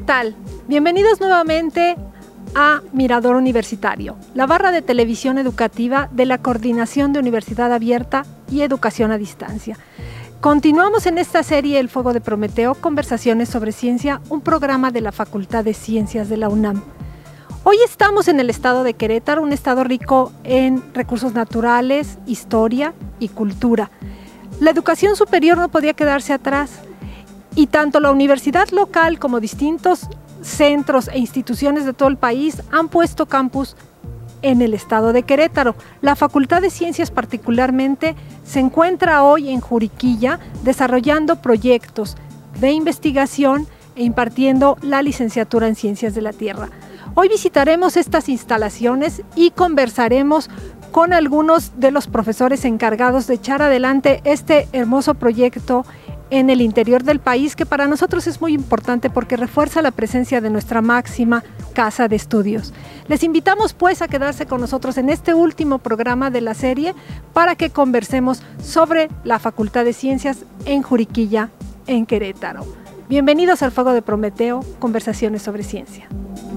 tal? Bienvenidos nuevamente a Mirador Universitario, la barra de televisión educativa de la Coordinación de Universidad Abierta y Educación a Distancia. Continuamos en esta serie El Fuego de Prometeo, Conversaciones sobre Ciencia, un programa de la Facultad de Ciencias de la UNAM. Hoy estamos en el estado de Querétaro, un estado rico en recursos naturales, historia y cultura. La educación superior no podía quedarse atrás y tanto la universidad local como distintos centros e instituciones de todo el país han puesto campus en el estado de Querétaro. La Facultad de Ciencias particularmente se encuentra hoy en Juriquilla desarrollando proyectos de investigación e impartiendo la licenciatura en Ciencias de la Tierra. Hoy visitaremos estas instalaciones y conversaremos con algunos de los profesores encargados de echar adelante este hermoso proyecto en el interior del país, que para nosotros es muy importante porque refuerza la presencia de nuestra máxima casa de estudios. Les invitamos pues a quedarse con nosotros en este último programa de la serie para que conversemos sobre la Facultad de Ciencias en Juriquilla, en Querétaro. Bienvenidos al Fuego de Prometeo, Conversaciones sobre Ciencia.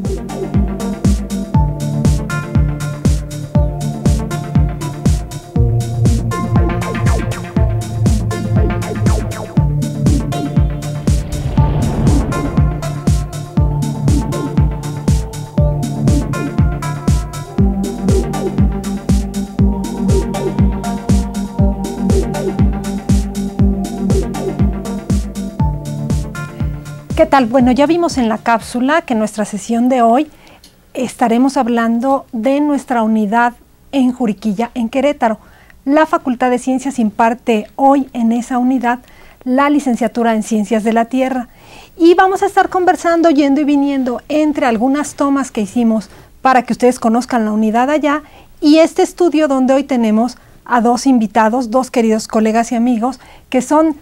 ¿Qué tal? Bueno, ya vimos en la cápsula que en nuestra sesión de hoy estaremos hablando de nuestra unidad en Juriquilla, en Querétaro. La Facultad de Ciencias imparte hoy en esa unidad la licenciatura en Ciencias de la Tierra. Y vamos a estar conversando, yendo y viniendo entre algunas tomas que hicimos para que ustedes conozcan la unidad allá y este estudio donde hoy tenemos a dos invitados, dos queridos colegas y amigos que son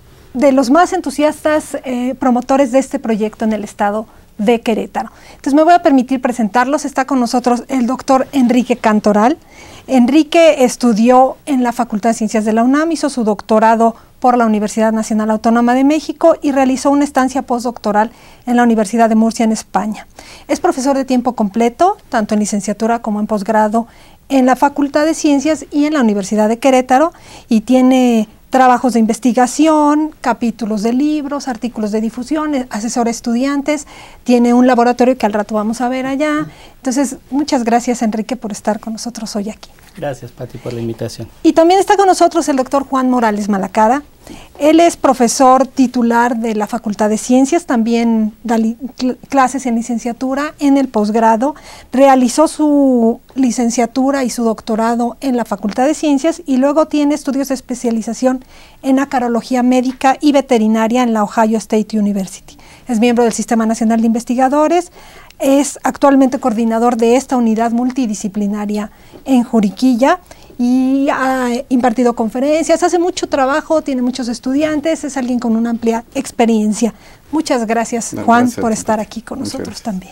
de los más entusiastas promotores de este proyecto en el estado de Querétaro. Entonces me voy a permitir presentarlos. Está con nosotros el doctor Enrique Cantoral. Enrique estudió en la Facultad de Ciencias de la UNAM, hizo su doctorado por la Universidad Nacional Autónoma de México y realizó una estancia postdoctoral en la Universidad de Murcia, en España. Es profesor de tiempo completo, tanto en licenciatura como en posgrado, en la Facultad de Ciencias y en la Universidad de Querétaro, y tiene trabajos de investigación, capítulos de libros, artículos de difusión, asesora a estudiantes, tiene un laboratorio que al rato vamos a ver allá. Entonces, muchas gracias, Enrique, por estar con nosotros hoy aquí. Gracias, Pati, por la invitación. Y también está con nosotros el doctor Juan Morales Malacara. Él es profesor titular de la Facultad de Ciencias, también da clases en licenciatura, en el posgrado, realizó su licenciatura y su doctorado en la Facultad de Ciencias y luego tiene estudios de especialización en acarología médica y veterinaria en la Ohio State University. Es miembro del Sistema Nacional de Investigadores, es actualmente coordinador de esta unidad multidisciplinaria en Juriquilla y ha impartido conferencias, hace mucho trabajo, tiene muchos estudiantes, es alguien con una amplia experiencia. Muchas gracias, Juan, gracias por estar aquí con nosotros también.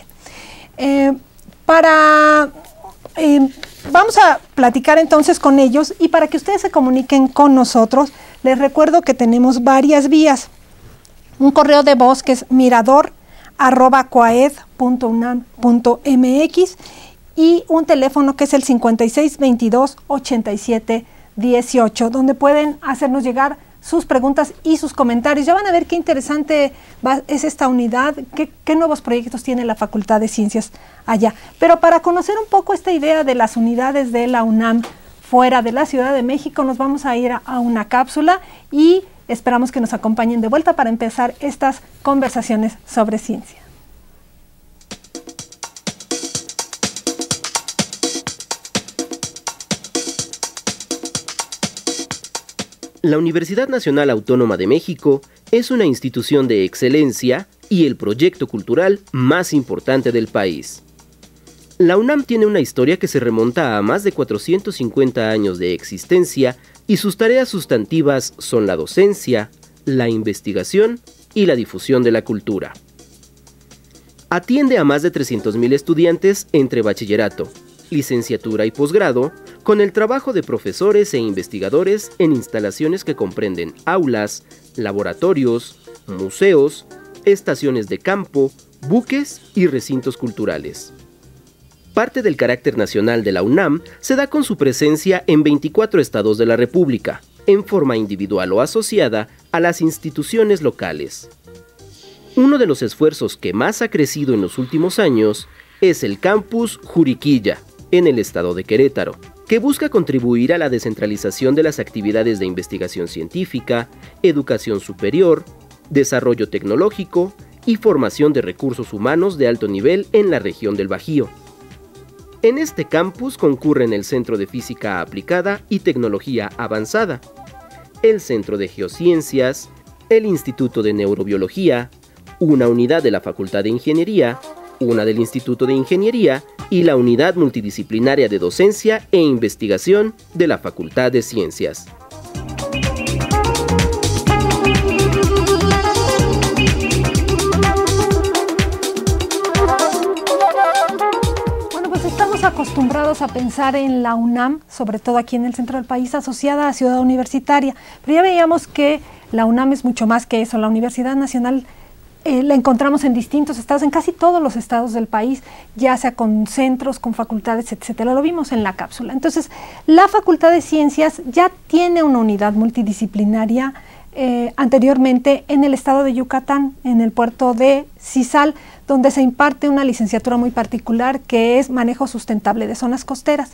Vamos a platicar entonces con ellos y para que ustedes se comuniquen con nosotros, les recuerdo que tenemos varias vías. Un correo de voz que es mirador@coaed.unam.mx y un teléfono que es el 5622-8718, donde pueden hacernos llegar sus preguntas y sus comentarios. Ya van a ver qué interesante es esta unidad, qué nuevos proyectos tiene la Facultad de Ciencias allá. Pero para conocer un poco esta idea de las unidades de la UNAM fuera de la Ciudad de México, nos vamos a ir a una cápsula y esperamos que nos acompañen de vuelta para empezar estas conversaciones sobre ciencia. La Universidad Nacional Autónoma de México es una institución de excelencia y el proyecto cultural más importante del país. La UNAM tiene una historia que se remonta a más de 450 años de existencia y sus tareas sustantivas son la docencia, la investigación y la difusión de la cultura. Atiende a más de 300,000 estudiantes entre bachillerato, licenciatura y posgrado, con el trabajo de profesores e investigadores en instalaciones que comprenden aulas, laboratorios, museos, estaciones de campo, buques y recintos culturales. Parte del carácter nacional de la UNAM se da con su presencia en 24 estados de la República, en forma individual o asociada a las instituciones locales. Uno de los esfuerzos que más ha crecido en los últimos años es el campus Juriquilla, en el estado de Querétaro, que busca contribuir a la descentralización de las actividades de investigación científica, educación superior, desarrollo tecnológico y formación de recursos humanos de alto nivel en la región del Bajío. En este campus concurren el Centro de Física Aplicada y Tecnología Avanzada, el Centro de Geociencias, el Instituto de Neurobiología, una unidad de la Facultad de Ingeniería, una del Instituto de Ingeniería y la Unidad Multidisciplinaria de Docencia e Investigación de la Facultad de Ciencias. Acostumbrados a pensar en la UNAM, sobre todo aquí en el centro del país, asociada a Ciudad Universitaria, pero ya veíamos que la UNAM es mucho más que eso. La Universidad Nacional la encontramos en distintos estados, en casi todos los estados del país, ya sea con centros, con facultades, etcétera. Lo vimos en la cápsula. Entonces, la Facultad de Ciencias ya tiene una unidad multidisciplinaria anteriormente en el estado de Yucatán, en el puerto de Cizal, donde se imparte una licenciatura muy particular que es manejo sustentable de zonas costeras.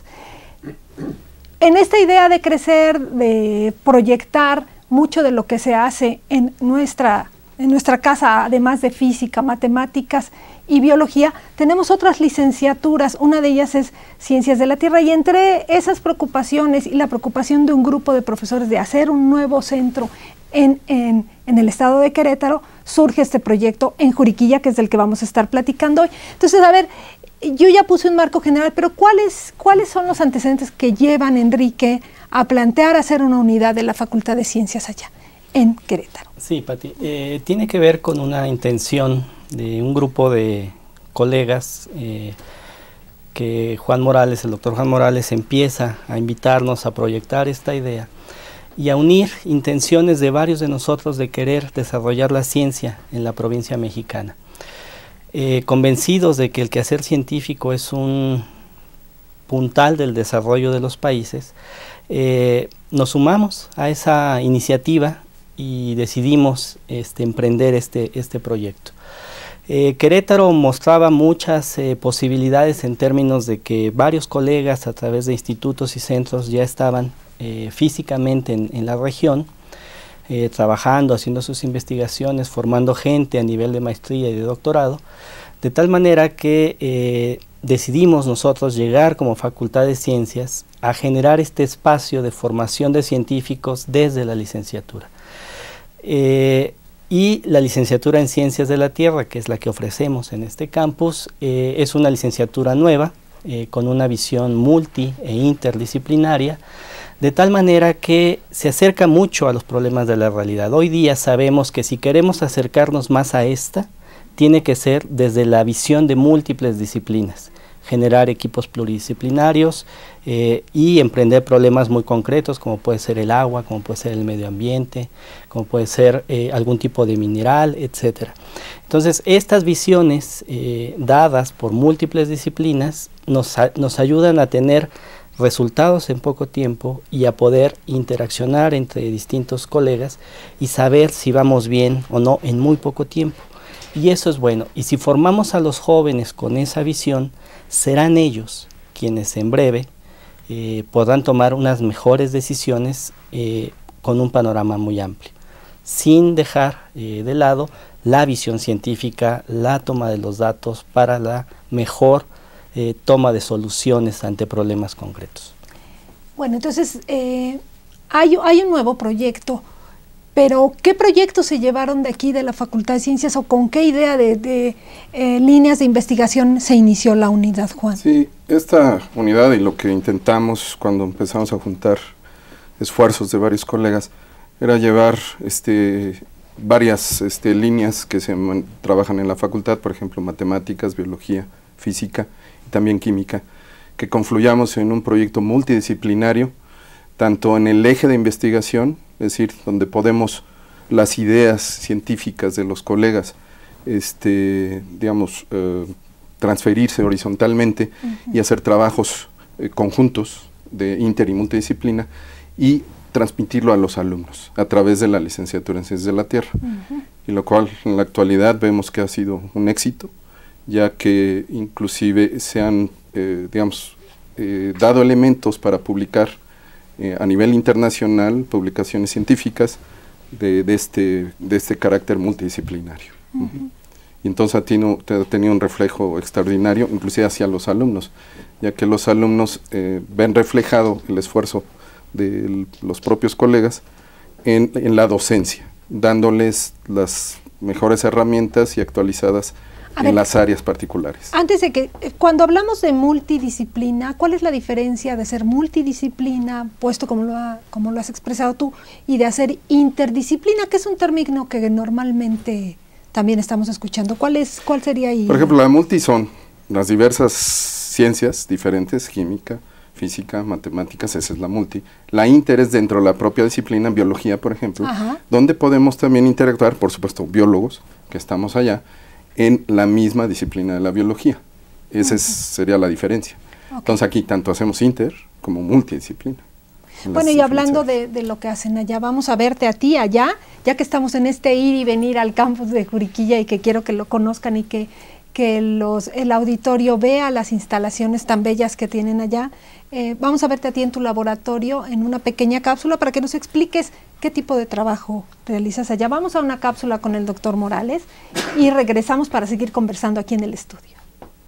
En esta idea de crecer, de proyectar mucho de lo que se hace en nuestra casa, además de física, matemáticas y biología, tenemos otras licenciaturas. Una de ellas es Ciencias de la Tierra, y entre esas preocupaciones y la preocupación de un grupo de profesores de hacer un nuevo centro en el estado de Querétaro, surge este proyecto en Juriquilla, que es del que vamos a estar platicando hoy. Entonces, a ver, yo ya puse un marco general, pero ¿cuáles son los antecedentes que llevan, Enrique, a plantear hacer una unidad de la Facultad de Ciencias allá en Querétaro? Sí, Pati, tiene que ver con una intención de un grupo de colegas que el doctor Juan Morales, empieza a invitarnos a proyectar esta idea y a unir intenciones de varios de nosotros de querer desarrollar la ciencia en la provincia mexicana. Convencidos de que el quehacer científico es un puntal del desarrollo de los países, nos sumamos a esa iniciativa y decidimos emprender este proyecto. Querétaro mostraba muchas posibilidades en términos de que varios colegas a través de institutos y centros ya estaban físicamente en la región, trabajando, haciendo sus investigaciones, formando gente a nivel de maestría y de doctorado, de tal manera que decidimos nosotros llegar como Facultad de Ciencias a generar este espacio de formación de científicos desde la licenciatura. Y la licenciatura en Ciencias de la Tierra, que es la que ofrecemos en este campus, es una licenciatura nueva, con una visión multi e interdisciplinaria, de tal manera que se acerca mucho a los problemas de la realidad. Hoy día sabemos que si queremos acercarnos más a esta, tiene que ser desde la visión de múltiples disciplinas, generar equipos pluridisciplinarios y emprender problemas muy concretos, como puede ser el agua, como puede ser el medio ambiente, como puede ser algún tipo de mineral, etc. Entonces, estas visiones dadas por múltiples disciplinas nos ayudan a tener resultados en poco tiempo y a poder interaccionar entre distintos colegas y saber si vamos bien o no en muy poco tiempo. Y eso es bueno. Y si formamos a los jóvenes con esa visión, serán ellos quienes en breve podrán tomar unas mejores decisiones con un panorama muy amplio, sin dejar de lado la visión científica, la toma de los datos para la mejor toma de soluciones ante problemas concretos. Bueno, entonces hay un nuevo proyecto, pero ¿qué proyectos se llevaron de aquí de la Facultad de Ciencias o con qué idea de líneas de investigación se inició la unidad, Juan? Sí, esta unidad y lo que intentamos cuando empezamos a juntar esfuerzos de varios colegas era llevar varias líneas que se trabajan en la facultad, por ejemplo, matemáticas, biología, física y también química, que confluyamos en un proyecto multidisciplinario, tanto en el eje de investigación, es decir, donde podemos las ideas científicas de los colegas digamos, transferirse horizontalmente y hacer trabajos conjuntos de inter y multidisciplina y transmitirlo a los alumnos a través de la licenciatura en Ciencias de la Tierra, y lo cual en la actualidad vemos que ha sido un éxito, ya que inclusive se han, digamos, dado elementos para publicar a nivel internacional publicaciones científicas de este carácter multidisciplinario. Y entonces ha tenido un reflejo extraordinario, inclusive hacia los alumnos, ya que los alumnos ven reflejado el esfuerzo de los propios colegas en la docencia, dándoles las mejores herramientas y actualizadas en las áreas particulares. Antes de que, cuando hablamos de multidisciplina, ¿cuál es la diferencia de ser multidisciplina, puesto como lo has expresado tú, y de hacer interdisciplina, que es un término que normalmente también estamos escuchando? ¿Cuál sería ahí? Por ejemplo, la multi son las diversas ciencias diferentes, química, física, matemáticas, esa es la multi. La inter es dentro de la propia disciplina, biología, por ejemplo, donde podemos también interactuar, por supuesto, biólogos, que estamos allá, en la misma disciplina de la biología. Esa sería la diferencia. Entonces aquí tanto hacemos inter como multidisciplina. Bueno, y hablando de lo que hacen allá, vamos a verte a ti allá, ya que estamos en este ir y venir al campus de Juriquilla y que quiero que lo conozcan y que el auditorio vea las instalaciones tan bellas que tienen allá. Vamos a verte a ti en tu laboratorio en una pequeña cápsula para que nos expliques qué tipo de trabajo realizas allá. Vamos a una cápsula con el doctor Morales y regresamos para seguir conversando aquí en el estudio.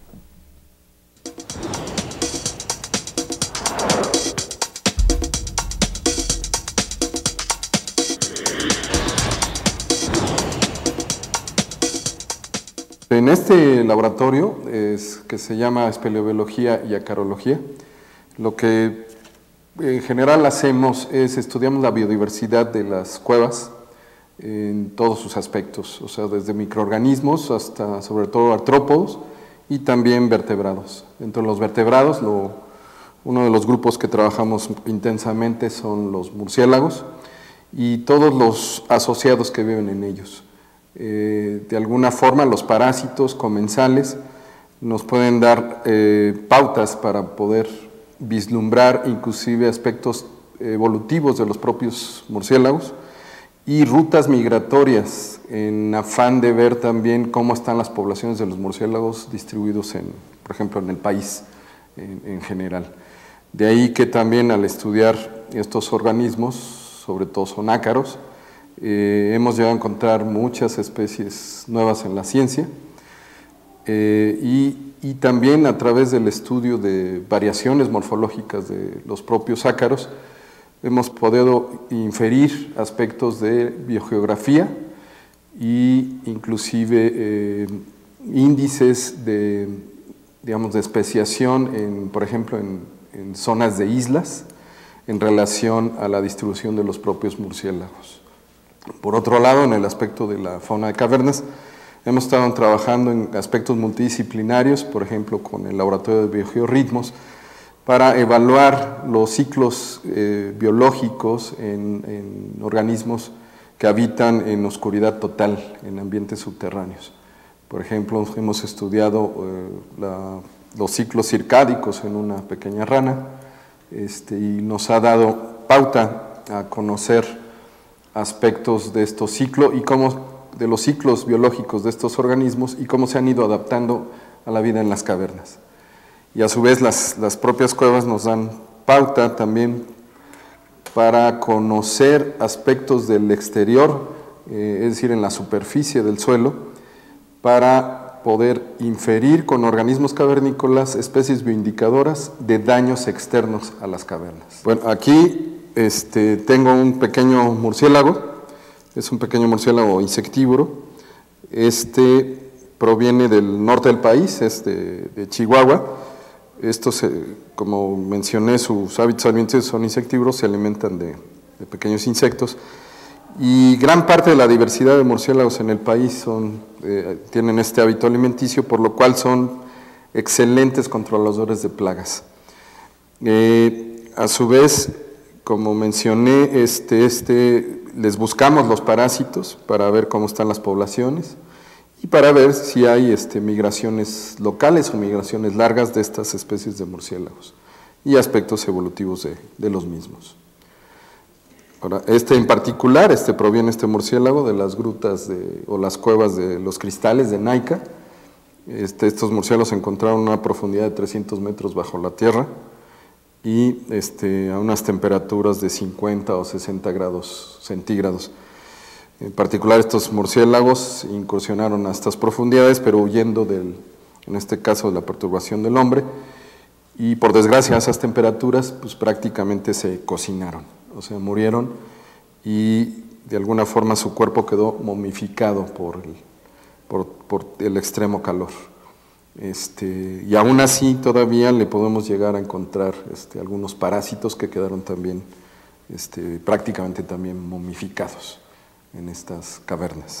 En este laboratorio, que se llama espeleobiología y acarología, lo que en general hacemos es estudiamos la biodiversidad de las cuevas en todos sus aspectos, o sea, desde microorganismos hasta sobre todo artrópodos y también vertebrados. Dentro de los vertebrados, uno de los grupos que trabajamos intensamente son los murciélagos y todos los asociados que viven en ellos. De alguna forma los parásitos comensales nos pueden dar pautas para poder vislumbrar inclusive aspectos evolutivos de los propios murciélagos y rutas migratorias en afán de ver también cómo están las poblaciones de los murciélagos distribuidos por ejemplo, en el país en general. De ahí que también al estudiar estos organismos, sobre todo son ácaros, hemos llegado a encontrar muchas especies nuevas en la ciencia y también a través del estudio de variaciones morfológicas de los propios ácaros hemos podido inferir aspectos de biogeografía e inclusive índices de especiación, por ejemplo, en zonas de islas en relación a la distribución de los propios murciélagos. Por otro lado, en el aspecto de la fauna de cavernas, hemos estado trabajando en aspectos multidisciplinarios, por ejemplo, con el laboratorio de biogeorritmos, para evaluar los ciclos biológicos en organismos que habitan en oscuridad total, en ambientes subterráneos. Por ejemplo, hemos estudiado los ciclos circádicos en una pequeña rana y nos ha dado pauta a conocer aspectos de estos ciclos y de los ciclos biológicos de estos organismos y cómo se han ido adaptando a la vida en las cavernas. Y a su vez las propias cuevas nos dan pauta también para conocer aspectos del exterior, es decir, en la superficie del suelo, para poder inferir con organismos cavernícolas especies bioindicadoras de daños externos a las cavernas. Bueno, aquí tengo un pequeño murciélago, es un pequeño murciélago insectívoro. Proviene del norte del país, es de Chihuahua. Estos, como mencioné, sus hábitos alimenticios son insectívoros, se alimentan de pequeños insectos. Y gran parte de la diversidad de murciélagos en el país tienen este hábito alimenticio, por lo cual son excelentes controladores de plagas. A su vez, como mencioné, les buscamos los parásitos para ver cómo están las poblaciones y para ver si hay migraciones locales o migraciones largas de estas especies de murciélagos y aspectos evolutivos de los mismos. Ahora, en particular, proviene este murciélago de las grutas o las cuevas de los cristales de Naica. Estos murciélagos se encontraron a una profundidad de 300 metros bajo la tierra y a unas temperaturas de 50 o 60 grados centígrados. En particular, estos murciélagos incursionaron a estas profundidades, pero huyendo en este caso, de la perturbación del hombre, y por desgracia a esas temperaturas pues prácticamente se cocinaron, o sea, murieron y de alguna forma su cuerpo quedó momificado por el extremo calor. Y aún así todavía le podemos llegar a encontrar algunos parásitos que quedaron también prácticamente también momificados en estas cavernas.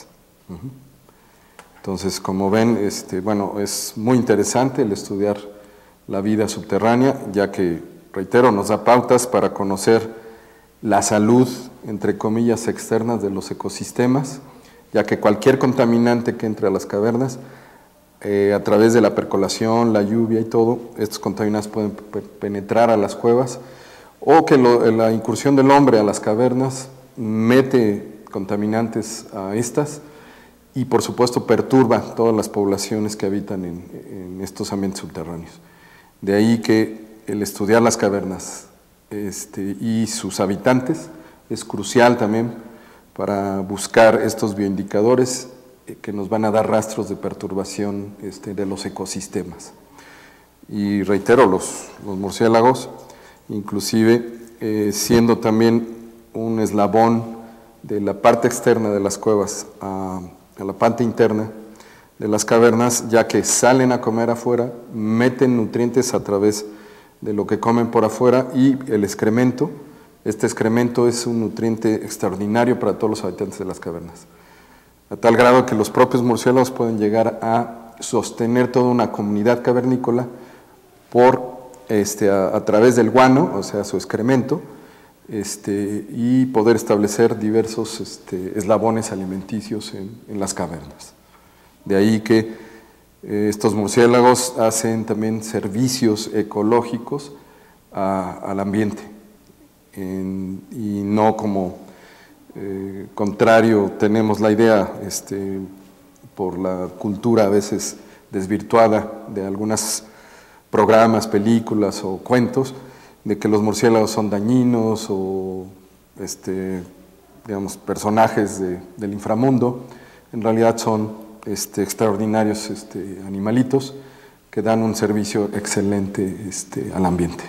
Entonces, como ven, bueno, es muy interesante el estudiar la vida subterránea, ya que, reitero, nos da pautas para conocer la salud, entre comillas, externas de los ecosistemas, ya que cualquier contaminante que entre a las cavernas, a través de la percolación, la lluvia y todo, estos contaminantes pueden penetrar a las cuevas, o que la incursión del hombre a las cavernas mete contaminantes a estas y por supuesto perturba todas las poblaciones que habitan en estos ambientes subterráneos. De ahí que el estudiar las cavernas y sus habitantes es crucial también para buscar estos bioindicadores que nos van a dar rastros de perturbación de los ecosistemas. Y reitero, los murciélagos, inclusive siendo también un eslabón de la parte externa de las cuevas a la parte interna de las cavernas, ya que salen a comer afuera, meten nutrientes a través de lo que comen por afuera y el excremento. Este excremento es un nutriente extraordinario para todos los habitantes de las cavernas, a tal grado que los propios murciélagos pueden llegar a sostener toda una comunidad cavernícola a través del guano, o sea, su excremento, y poder establecer diversos eslabones alimenticios en las cavernas. De ahí que estos murciélagos hacen también servicios ecológicos al ambiente, y no como contrario tenemos la idea por la cultura a veces desvirtuada de algunos programas, películas o cuentos, de que los murciélagos son dañinos o digamos, personajes del inframundo. En realidad son extraordinarios animalitos que dan un servicio excelente al ambiente.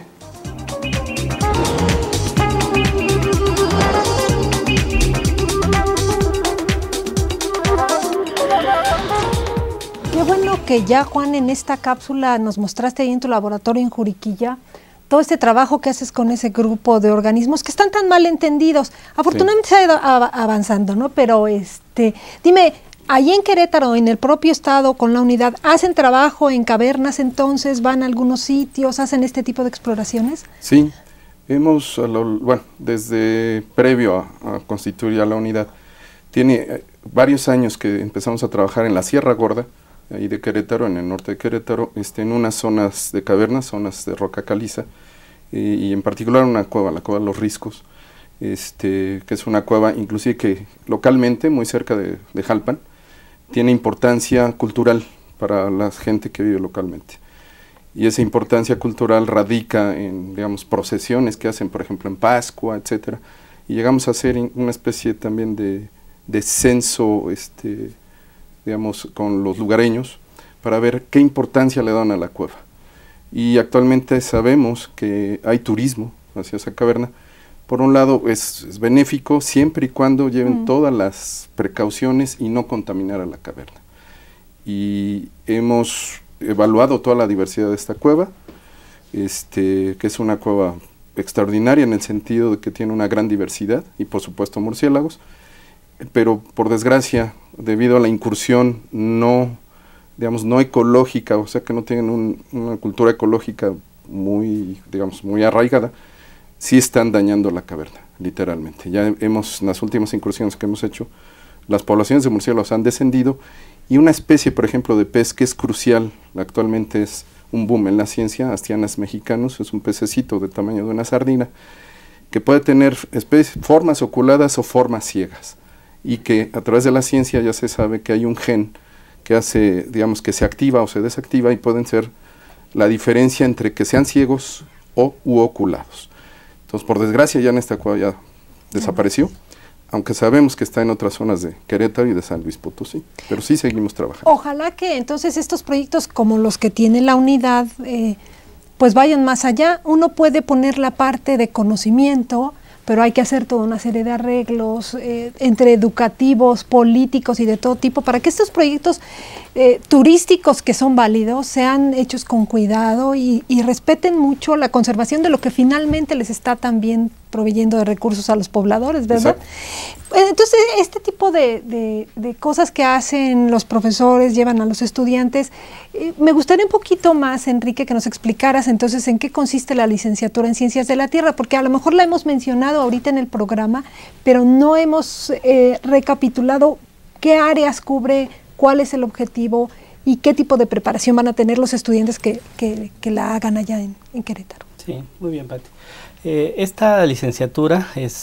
Qué bueno que ya, Juan, en esta cápsula nos mostraste ahí en tu laboratorio en Juriquilla todo este trabajo que haces con ese grupo de organismos que están tan mal entendidos. Afortunadamente sí se ha ido avanzando, ¿no? Pero dime, allí en Querétaro, en el propio estado, con la unidad, ¿hacen trabajo en cavernas entonces? ¿Van a algunos sitios? ¿Hacen este tipo de exploraciones? Sí, hemos, bueno, desde previo a constituir a la unidad, tiene varios años que empezamos a trabajar en la Sierra Gorda, ahí de Querétaro, en el norte de Querétaro, en unas zonas de cavernas, zonas de roca caliza, y en particular una cueva, la cueva de los Riscos, que es una cueva inclusive que localmente, muy cerca de Jalpan, tiene importancia cultural para la gente que vive localmente. Y esa importancia cultural radica en, digamos, procesiones que hacen, por ejemplo, en Pascua, etcétera, y llegamos a hacer una especie también de censo, digamos, con los lugareños, para ver qué importancia le dan a la cueva. Y actualmente sabemos que hay turismo hacia esa caverna. Por un lado es benéfico siempre y cuando lleven todas las precauciones y no contaminar a la caverna. Y hemos evaluado toda la diversidad de esta cueva, que es una cueva extraordinaria en el sentido de que tiene una gran diversidad y por supuesto murciélagos, pero por desgracia, debido a la incursión no ecológica, o sea que no tienen una cultura ecológica muy, digamos, muy arraigada, sí están dañando la caverna, literalmente. Ya en las últimas incursiones que hemos hecho, las poblaciones de murciélagos han descendido y una especie, por ejemplo, de pez que es crucial, actualmente es un boom en la ciencia, Astianas mexicanus, es un pececito de tamaño de una sardina, que puede tener formas oculadas o formas ciegas, y que a través de la ciencia ya se sabe que hay un gen que hace, digamos, que se activa o se desactiva, y pueden ser la diferencia entre que sean ciegos u oculados. Entonces, por desgracia, ya en esta cueva ya desapareció, aunque sabemos que está en otras zonas de Querétaro y de San Luis Potosí, pero sí seguimos trabajando. Ojalá que entonces estos proyectos como los que tiene la unidad, pues vayan más allá. Uno puede poner la parte de conocimiento, pero hay que hacer toda una serie de arreglos entre educativos, políticos y de todo tipo, para que estos proyectos turísticos que son válidos sean hechos con cuidado y respeten mucho la conservación de lo que finalmente les está también proveyendo de recursos a los pobladores, ¿verdad? Exacto. Entonces, este tipo de cosas que hacen los profesores, llevan a los estudiantes, me gustaría un poquito más, Enrique, que nos explicaras entonces en qué consiste la licenciatura en Ciencias de la Tierra, porque a lo mejor la hemos mencionado ahorita en el programa, pero no hemos recapitulado qué áreas cubre, cuál es el objetivo y qué tipo de preparación van a tener los estudiantes que la hagan allá en Querétaro. Sí, muy bien, Pati. Esta licenciatura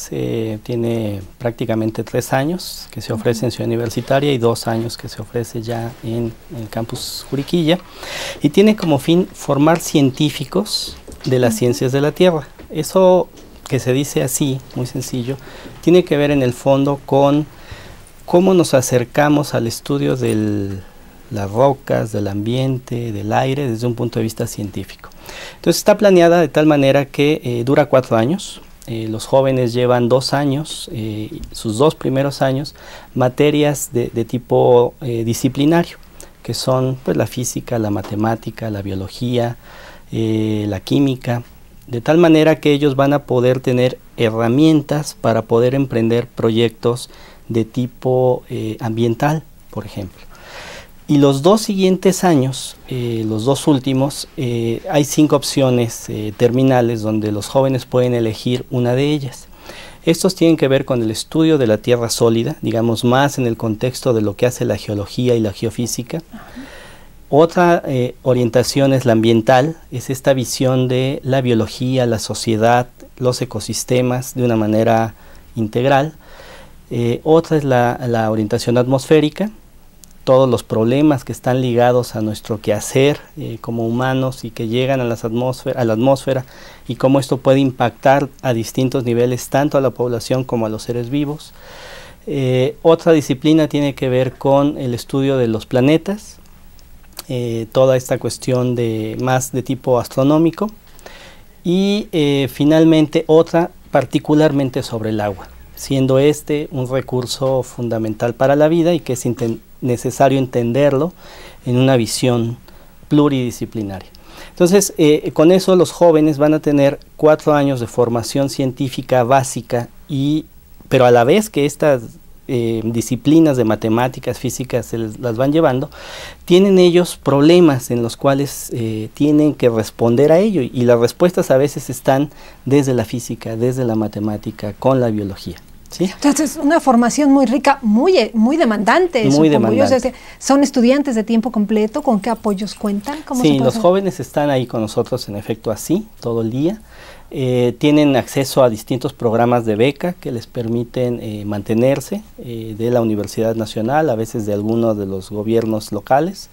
tiene prácticamente 3 años que se ofrece en Ciudad Universitaria y 2 años que se ofrece ya en el campus Juriquilla, y tiene como fin formar científicos de las ciencias de la Tierra. Eso que se dice así, muy sencillo, tiene que ver en el fondo con cómo nos acercamos al estudio de las rocas, del ambiente, del aire, desde un punto de vista científico. Entonces está planeada de tal manera que dura 4 años. Los jóvenes llevan 2 años, sus 2 primeros años, materias de tipo disciplinario, que son pues la física, la matemática, la biología, la química, de tal manera que ellos van a poder tener herramientas para poder emprender proyectos de tipo ambiental, por ejemplo. Y los 2 siguientes años, los 2 últimos, hay 5 opciones terminales donde los jóvenes pueden elegir una de ellas. Estos tienen que ver con el estudio de la tierra sólida, digamos más en el contexto de lo que hace la geología y la geofísica. Otra orientación es la ambiental, es esta visión de la biología, la sociedad, los ecosistemas de una manera integral. Otra es la orientación atmosférica, todos los problemas que están ligados a nuestro quehacer como humanos y que llegan a la atmósfera y cómo esto puede impactar a distintos niveles tanto a la población como a los seres vivos. Otra disciplina tiene que ver con el estudio de los planetas, toda esta cuestión más de tipo astronómico, y finalmente otra particularmente sobre el agua, siendo un recurso fundamental para la vida y que es necesario entenderlo en una visión pluridisciplinaria. Entonces, con eso los jóvenes van a tener 4 años de formación científica básica, pero a la vez que estas disciplinas de matemáticas, físicas las van llevando, tienen ellos problemas en los cuales tienen que responder a ello, y las respuestas a veces están desde la física, desde la matemática, con la biología. ¿Sí? Entonces, una formación muy rica, muy demandante. Muy demandante. O sea, ¿son estudiantes de tiempo completo? ¿Con qué apoyos cuentan? Sí, los jóvenes están ahí con nosotros en efecto así, todo el día. Tienen acceso a distintos programas de beca que les permiten mantenerse de la Universidad Nacional, a veces de algunos de los gobiernos locales,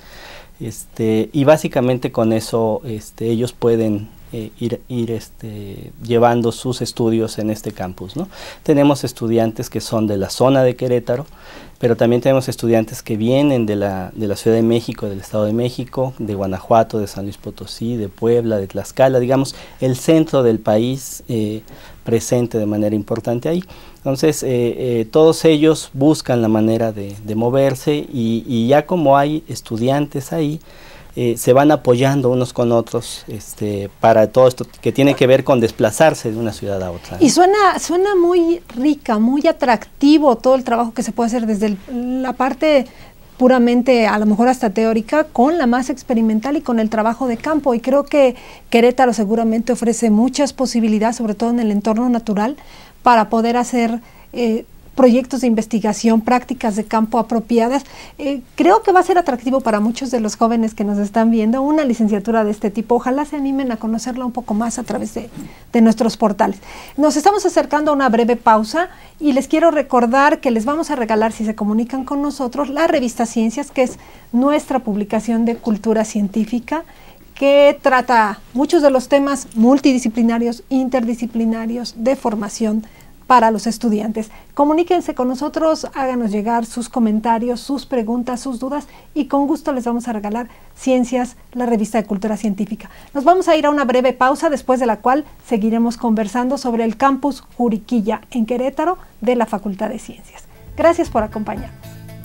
y básicamente con eso ellos pueden ir llevando sus estudios en este campus, ¿no? Tenemos estudiantes que son de la zona de Querétaro, pero también tenemos estudiantes que vienen de la Ciudad de México, del Estado de México, de Guanajuato, de San Luis Potosí, de Puebla, de Tlaxcala, digamos, el centro del país presente de manera importante ahí. Entonces, todos ellos buscan la manera de moverse, y ya como hay estudiantes ahí, se van apoyando unos con otros para todo esto que tiene que ver con desplazarse de una ciudad a otra. Y suena muy rica, muy atractivo todo el trabajo que se puede hacer desde la parte puramente, a lo mejor hasta teórica, con la más experimental y con el trabajo de campo. Y creo que Querétaro seguramente ofrece muchas posibilidades, sobre todo en el entorno natural, para poder hacer proyectos de investigación, prácticas de campo apropiadas. Creo que va a ser atractivo para muchos de los jóvenes que nos están viendo una licenciatura de este tipo. Ojalá se animen a conocerla un poco más a través de nuestros portales. Nos estamos acercando a una breve pausa y les quiero recordar que les vamos a regalar, si se comunican con nosotros, la revista Ciencias, que es nuestra publicación de cultura científica, que trata muchos de los temas multidisciplinarios, interdisciplinarios de formación para los estudiantes. Comuníquense con nosotros, háganos llegar sus comentarios, sus preguntas, sus dudas y con gusto les vamos a regalar Ciencias, la revista de cultura científica. Nos vamos a ir a una breve pausa, después de la cual seguiremos conversando sobre el campus Juriquilla en Querétaro de la Facultad de Ciencias. Gracias por acompañarnos.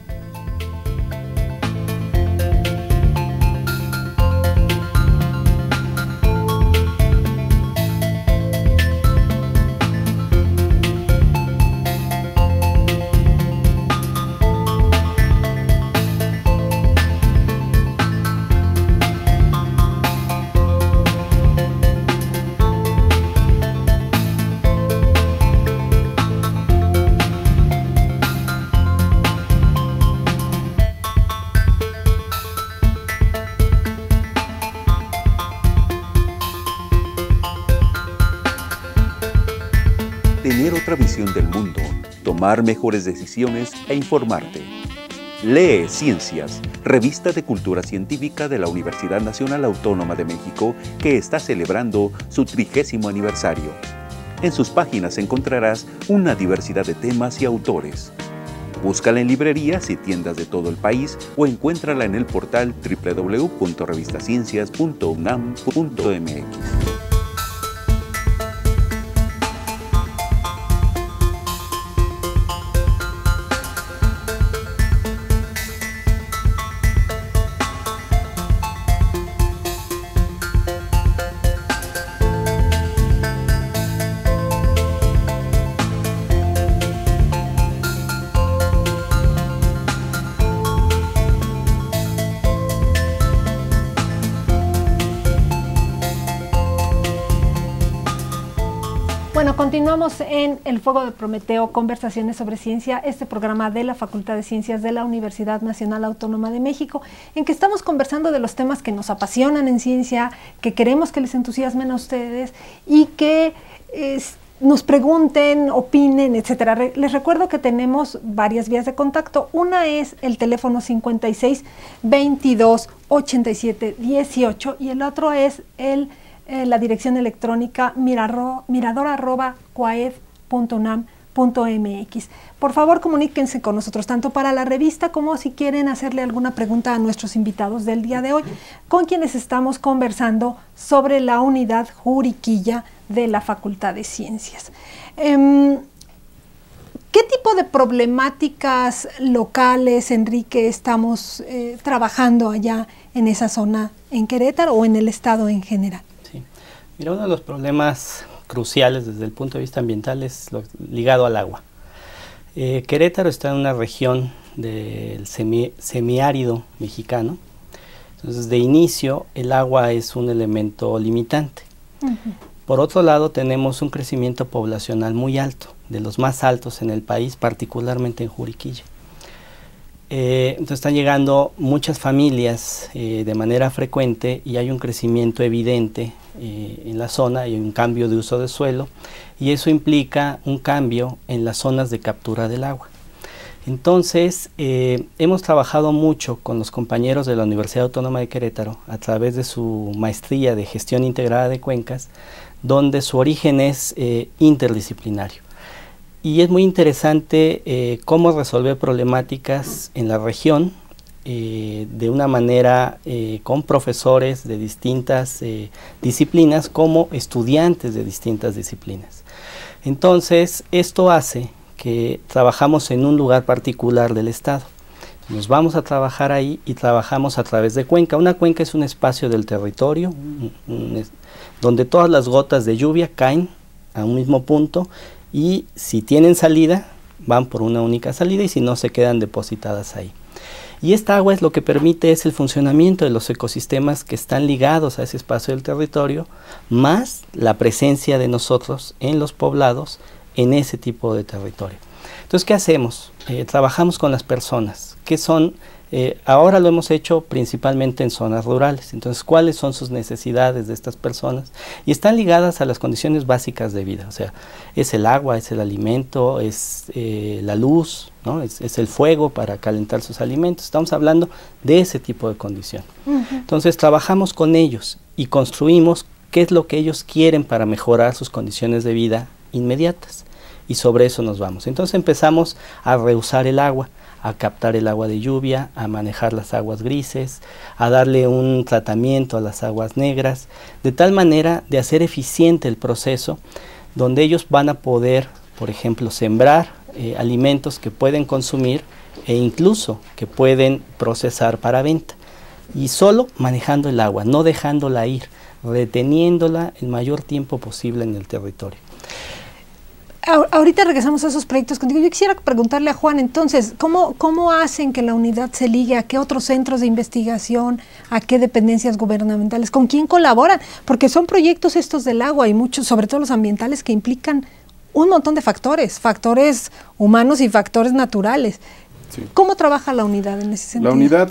Tener otra visión del mundo, tomar mejores decisiones e informarte. Lee Ciencias, revista de cultura científica de la Universidad Nacional Autónoma de México, que está celebrando su 30º aniversario. En sus páginas encontrarás una diversidad de temas y autores. Búscala en librerías y tiendas de todo el país o encuéntrala en el portal www.revistasciencias.unam.mx. Bueno, continuamos en El Fuego de Prometeo, conversaciones sobre ciencia, este programa de la Facultad de Ciencias de la Universidad Nacional Autónoma de México, en que estamos conversando de los temas que nos apasionan en ciencia, que queremos que les entusiasmen a ustedes y que nos pregunten, opinen, etcétera. Les recuerdo que tenemos varias vías de contacto. Una es el teléfono 56 22 87 18 y el otro es la dirección electrónica mirador@coaed.unam.mx. Por favor, comuníquense con nosotros, tanto para la revista como si quieren hacerle alguna pregunta a nuestros invitados del día de hoy, con quienes estamos conversando sobre la unidad Juriquilla de la Facultad de Ciencias. ¿Qué tipo de problemáticas locales, Enrique, estamos trabajando allá en esa zona, en Querétaro o en el estado en general? Sí. Mira, uno de los problemas cruciales desde el punto de vista ambiental es ligado al agua. Querétaro está en una región del semiárido mexicano, entonces de inicio el agua es un elemento limitante. Por otro lado, tenemos un crecimiento poblacional muy alto, de los más altos en el país, particularmente en Juriquilla. Entonces están llegando muchas familias de manera frecuente y hay un crecimiento evidente en la zona, hay un cambio de uso de suelo y eso implica un cambio en las zonas de captura del agua. Entonces hemos trabajado mucho con los compañeros de la Universidad Autónoma de Querétaro a través de su maestría de gestión integrada de cuencas, donde su origen es interdisciplinario. Y es muy interesante cómo resolver problemáticas en la región de una manera con profesores de distintas disciplinas como estudiantes de distintas disciplinas. Entonces, esto hace que trabajamos en un lugar particular del estado. Nos vamos a trabajar ahí y trabajamos a través de cuenca. Una cuenca es un espacio del territorio donde todas las gotas de lluvia caen a un mismo punto y si tienen salida, van por una única salida y si no, se quedan depositadas ahí. Y esta agua es lo que permite el funcionamiento de los ecosistemas que están ligados a ese espacio del territorio, más la presencia de nosotros en los poblados en ese tipo de territorio. Entonces, ¿qué hacemos? Trabajamos con las personas, que son, ahora lo hemos hecho principalmente en zonas rurales. Entonces, ¿cuáles son sus necesidades de estas personas? Y están ligadas a las condiciones básicas de vida, o sea, es el agua, es el alimento, es la luz, ¿no? Es el fuego para calentar sus alimentos. Estamos hablando de ese tipo de condición. Entonces, trabajamos con ellos y construimos qué es lo que ellos quieren para mejorar sus condiciones de vida inmediatas. Y sobre eso nos vamos. Entonces empezamos a reusar el agua, a captar el agua de lluvia, a manejar las aguas grises, a darle un tratamiento a las aguas negras, de tal manera de hacer eficiente el proceso, donde ellos van a poder, por ejemplo, sembrar alimentos que pueden consumir e incluso que pueden procesar para venta. Y solo manejando el agua, no dejándola ir, reteniéndola el mayor tiempo posible en el territorio. Ahorita regresamos a esos proyectos contigo. Yo quisiera preguntarle a Juan, entonces, ¿cómo hacen que la unidad se ligue? ¿A qué otros centros de investigación? ¿A qué dependencias gubernamentales? ¿Con quién colaboran? Porque son proyectos estos del agua y muchos, sobre todo los ambientales, que implican un montón de factores humanos y factores naturales. Sí. ¿Cómo trabaja la unidad en ese sentido? La unidad,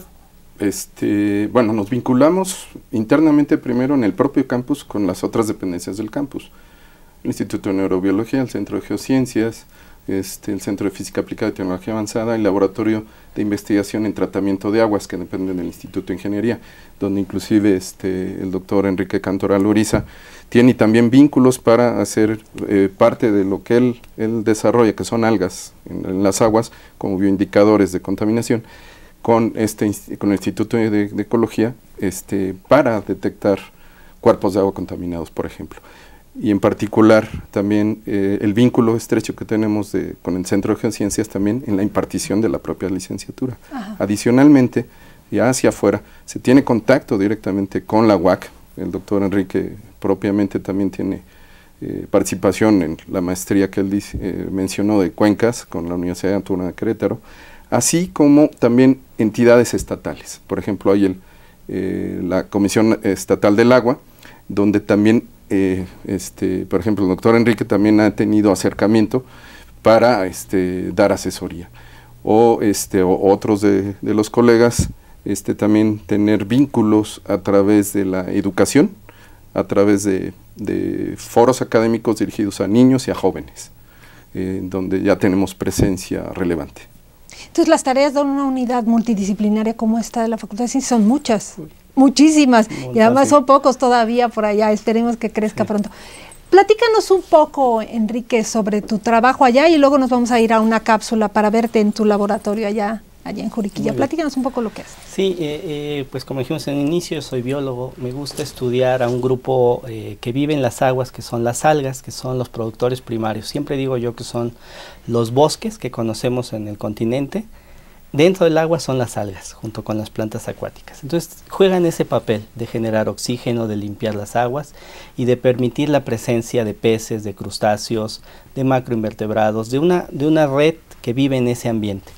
bueno, nos vinculamos internamente primero en el propio campus con las otras dependencias del campus. El Instituto de Neurobiología, el Centro de Geociencias, el Centro de Física Aplicada y Tecnología Avanzada, el Laboratorio de Investigación en Tratamiento de Aguas, que dependen del Instituto de Ingeniería, donde inclusive el doctor Enrique Cantoral Uriza tiene también vínculos para hacer parte de lo que él desarrolla, que son algas en las aguas, como bioindicadores de contaminación, con el Instituto de Ecología, para detectar cuerpos de agua contaminados, por ejemplo. Y en particular también el vínculo estrecho que tenemos con el Centro de Geociencias también en la impartición de la propia licenciatura. Ajá. Adicionalmente, ya hacia afuera, se tiene contacto directamente con la UAC. El doctor Enrique propiamente también tiene participación en la maestría que él mencionó de cuencas con la Universidad Autónoma de Querétaro, así como también entidades estatales. Por ejemplo, hay la Comisión Estatal del Agua, donde también por ejemplo, el doctor Enrique también ha tenido acercamiento para dar asesoría, o otros de los colegas también tener vínculos a través de la educación, a través de foros académicos dirigidos a niños y a jóvenes, donde ya tenemos presencia relevante. Entonces, las tareas de una unidad multidisciplinaria como esta de la Facultad de Ciencias son muchas. Muchísimas, y además son pocos todavía por allá, esperemos que crezca pronto. Platícanos un poco, Enrique, sobre tu trabajo allá y luego nos vamos a ir a una cápsula para verte en tu laboratorio allá en Juriquilla. Platícanos un poco lo que haces. Sí, pues como dijimos en el inicio, soy biólogo, me gusta estudiar a un grupo que vive en las aguas, que son las algas, que son los productores primarios. Siempre digo yo que son los bosques que conocemos en el continente. Dentro del agua son las algas, junto con las plantas acuáticas. Entonces juegan ese papel de generar oxígeno, de limpiar las aguas y de permitir la presencia de peces, de crustáceos, de macroinvertebrados, de una red que vive en ese ambiente.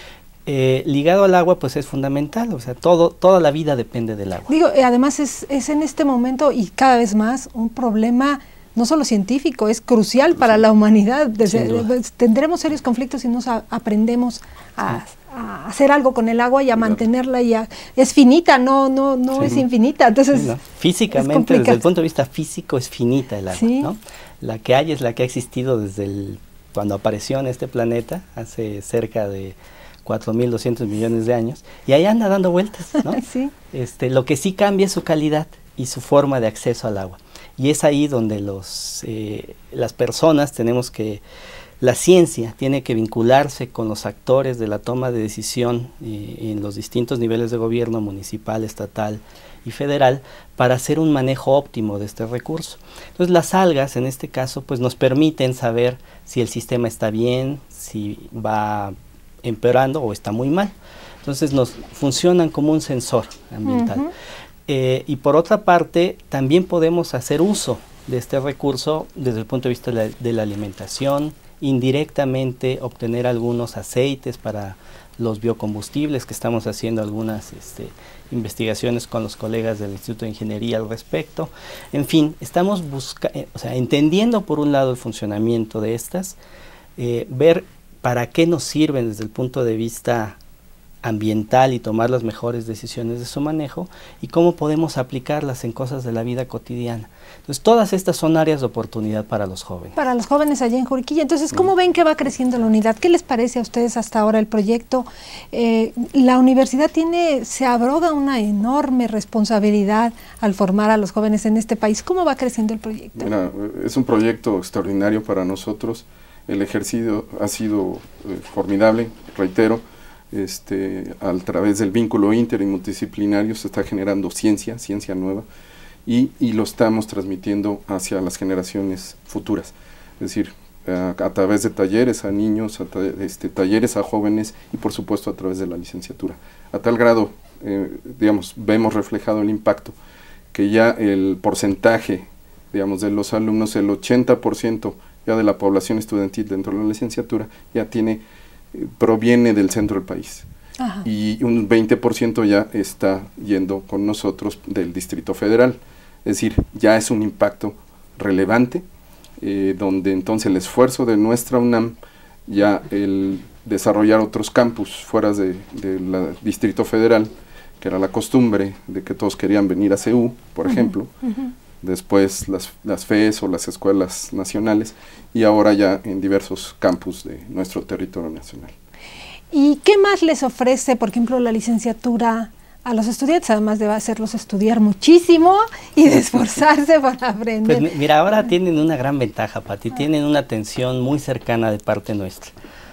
Ligado al agua, pues es fundamental, o sea, toda la vida depende del agua. Digo, además es en este momento y cada vez más un problema no solo científico, es crucial para la humanidad. Tendremos serios conflictos si no aprendemos a hacer algo con el agua y a mantenerla. Es finita, no es infinita. Entonces, físicamente, desde el punto de vista físico, es finita el agua. ¿Sí? ¿No? La que hay es la que ha existido desde cuando apareció en este planeta, hace cerca de 4.200 millones de años, y ahí anda dando vueltas, ¿no? Sí. Lo que sí cambia es su calidad y su forma de acceso al agua. Y es ahí donde las personas la ciencia tiene que vincularse con los actores de la toma de decisión en los distintos niveles de gobierno, municipal, estatal y federal, para hacer un manejo óptimo de este recurso. Entonces las algas, en este caso, pues nos permiten saber si el sistema está bien, si va empeorando o está muy mal. Entonces nos funcionan como un sensor ambiental. Y por otra parte, también podemos hacer uso de este recurso desde el punto de vista de la alimentación, indirectamente obtener algunos aceites para los biocombustibles, que estamos haciendo algunas investigaciones con los colegas del Instituto de Ingeniería al respecto. En fin, estamos entendiendo por un lado el funcionamiento de estas, ver para qué nos sirven desde el punto de vista ambiental y tomar las mejores decisiones de su manejo, y cómo podemos aplicarlas en cosas de la vida cotidiana. Entonces, todas estas son áreas de oportunidad para los jóvenes. Para los jóvenes allá en Juriquilla. Entonces, ¿cómo ven que va creciendo la unidad? ¿Qué les parece a ustedes hasta ahora el proyecto? La universidad se abroga una enorme responsabilidad al formar a los jóvenes en este país. ¿Cómo va creciendo el proyecto? Mira, es un proyecto extraordinario para nosotros. El ejercicio ha sido formidable, reitero. A través del vínculo inter y multidisciplinario se está generando ciencia nueva, y lo estamos transmitiendo hacia las generaciones futuras. Es decir, a través de talleres a niños, talleres a jóvenes, y por supuesto a través de la licenciatura. A tal grado, digamos, vemos reflejado el impacto, que ya el porcentaje, digamos, de los alumnos, el 80% ya de la población estudiantil dentro de la licenciatura ya proviene del centro del país. Ajá. Y un 20% ya está yendo con nosotros del Distrito Federal. Es decir, ya es un impacto relevante, donde entonces el esfuerzo de nuestra UNAM, ya el desarrollar otros campus fuera del Distrito Federal, que era la costumbre de que todos querían venir a CEU, por ejemplo, después las FES o las escuelas nacionales, y ahora ya en diversos campus de nuestro territorio nacional. ¿Y qué más les ofrece, por ejemplo, la licenciatura a los estudiantes, además de hacerlos estudiar muchísimo y de esforzarse para aprender? Pues mira, ahora tienen una gran ventaja, Pati, tienen una atención muy cercana de parte nuestra.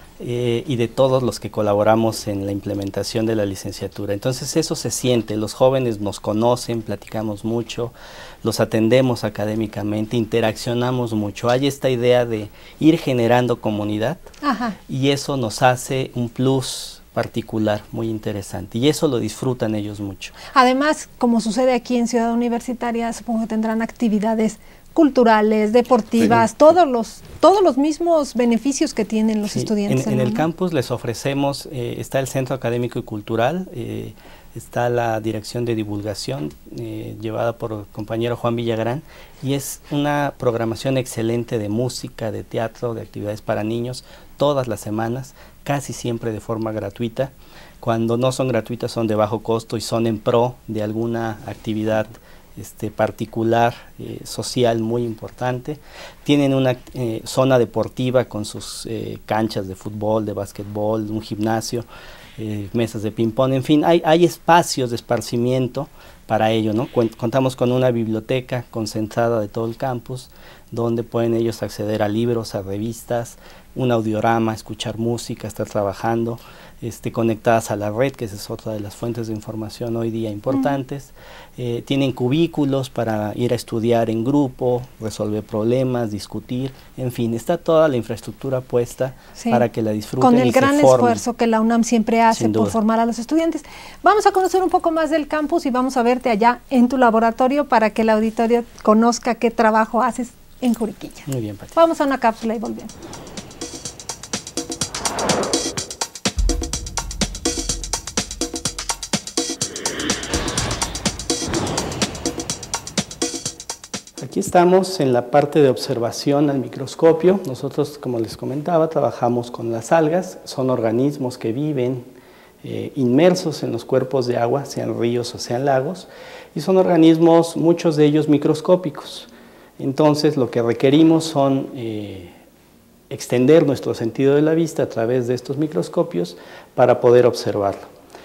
Y de todos los que colaboramos en la implementación de la licenciatura. Entonces eso se siente, los jóvenes nos conocen, platicamos mucho, los atendemos académicamente, interaccionamos mucho. Hay esta idea de ir generando comunidad. Ajá. Y eso nos hace un plus particular muy interesante, y eso lo disfrutan ellos mucho. Además, como sucede aquí en Ciudad Universitaria, supongo que tendrán actividades culturales, deportivas, sí, todos los mismos beneficios que tienen los estudiantes. En el campus les ofrecemos, está el Centro Académico y Cultural, está la Dirección de Divulgación, llevada por el compañero Juan Villagrán, y es una programación excelente de música, de teatro, de actividades para niños, todas las semanas, casi siempre de forma gratuita. Cuando no son gratuitas son de bajo costo y son en pro de alguna actividad particular, social muy importante. Tienen una zona deportiva con sus canchas de fútbol, de básquetbol, un gimnasio, mesas de ping-pong, en fin, hay espacios de esparcimiento para ello, ¿no? Contamos con una biblioteca concentrada de todo el campus, donde pueden ellos acceder a libros, a revistas, un audiorama, escuchar música, estar trabajando, conectadas a la red, que esa es otra de las fuentes de información hoy día importantes. Tienen cubículos para ir a estudiar en grupo, resolver problemas, discutir, en fin, está toda la infraestructura puesta para que la disfruten con el y gran se formen. Esfuerzo que la UNAM siempre hace por formar a los estudiantes. Vamos a conocer un poco más del campus y vamos a verte allá en tu laboratorio para que el auditorio conozca qué trabajo haces en Juriquilla. Muy bien, Pati. Vamos a una cápsula y volvemos. Aquí estamos en la parte de observación al microscopio. Nosotros, como les comentaba, trabajamos con las algas. Son organismos que viven inmersos en los cuerpos de agua, sean ríos o sean lagos, y son organismos, muchos de ellos microscópicos. Entonces, lo que requerimos son extender nuestro sentido de la vista a través de estos microscopios para poder observarlo.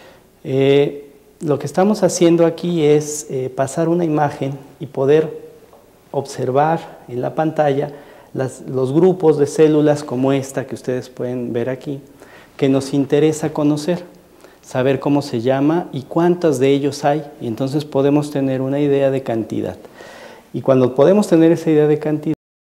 Lo que estamos haciendo aquí es pasar una imagen y poder observar en la pantalla los grupos de células como esta que ustedes pueden ver aquí, que nos interesa conocer, saber cómo se llama y cuántas de ellos hay, y entonces podemos tener una idea de cantidad. Y cuando podemos tener esa idea de cantidad,